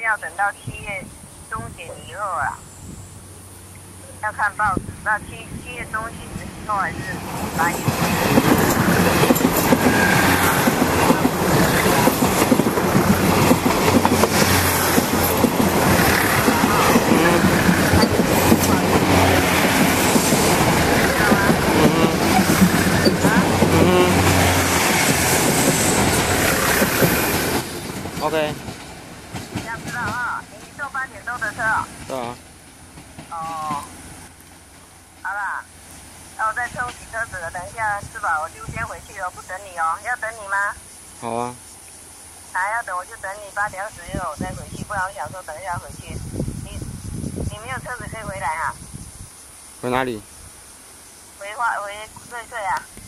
要等到7月中旬以后啊，要看报纸，到7月中旬的时候还是8月。 OK。 这样知道哈，你坐8点多的车哦。 对啊。 哦，好啦，那我再冲洗车子了，等一下吃饱我就先回去了，不等你哦。要等你吗？ 好啊。 要等我就等你8点26我再回去，不然我想说等一下回去。你没有车子可以回来啊？ 回哪里？ 回瑞穗啊。